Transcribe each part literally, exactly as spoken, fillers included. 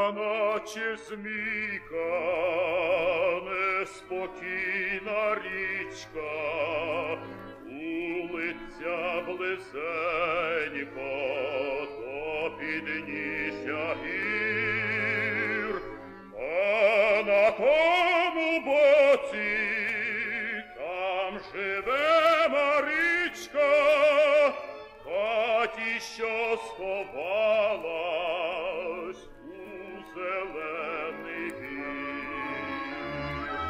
наче змійка, неспокійна річка, улиця близенько до підніжжя гір, а на тому боці там живе Марічка, в хаті, що сховалась у зелений бір.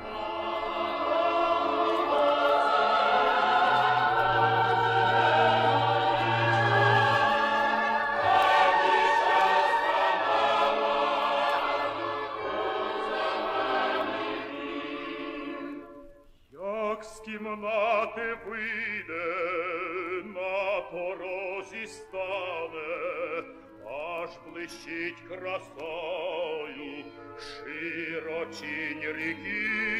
Як з кімнати вийде, на порозі стане, аж блищить красою широчінь ріки.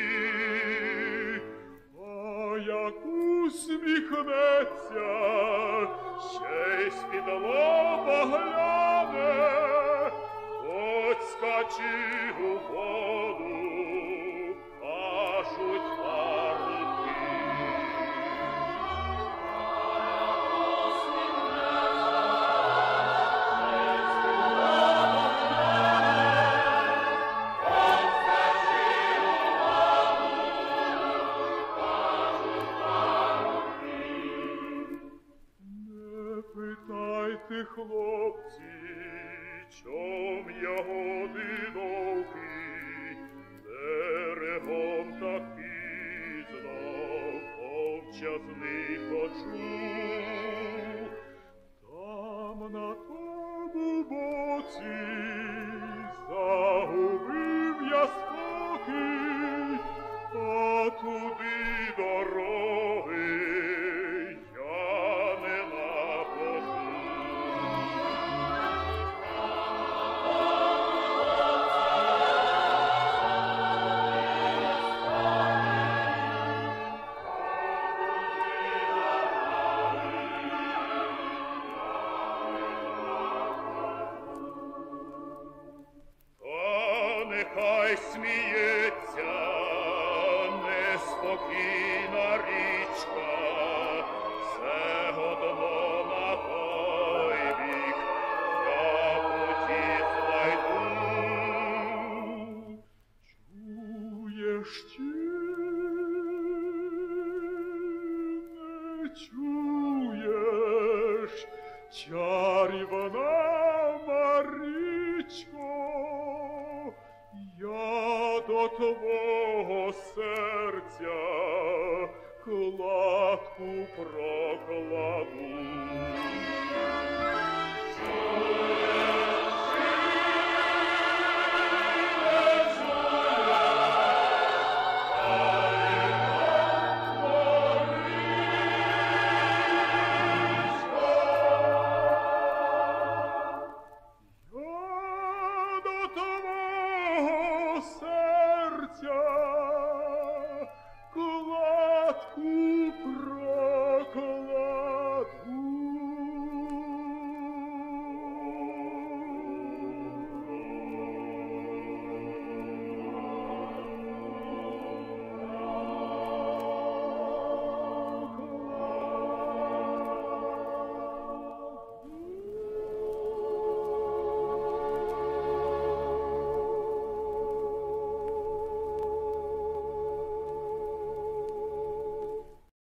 А як усміхнеться, ще й з-під лоба гляне, хоч скачи у воду, кажуть парубки. Не питайте, хлопці, чом ягоди довгі, берегом так пізно повчасний ходжу. Там на тому боці загубив я спокій, а туди дороги я не находжу. Та нехай сміється неспокійна річка, все одно на той бік я потік знайду. Чуєш чи не чуєш, чарівна Марічко, я до твого серця кладку прокладу.